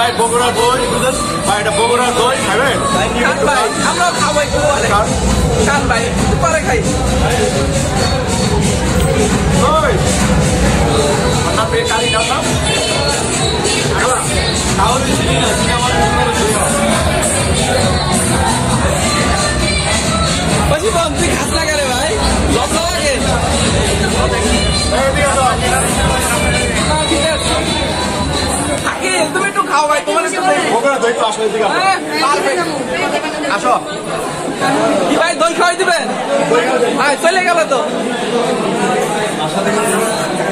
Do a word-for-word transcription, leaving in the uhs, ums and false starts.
ভাই বগুড়া দই ভাই, এটা বগুড়া দই খাবেন ভাই? আমরা খাবাই খান ভাই, পরে খাই। আপনি কালি খাতাম তাহলে চিনি না, চিনি আমার বেশি বল, তুই খাস না কেন ভাই? লজ্জা লাগে। তুমি একটু খাও ভাই, তোমার আসো কি ভাই, দই খাওয়াই দিবেন? চলে গেল তো।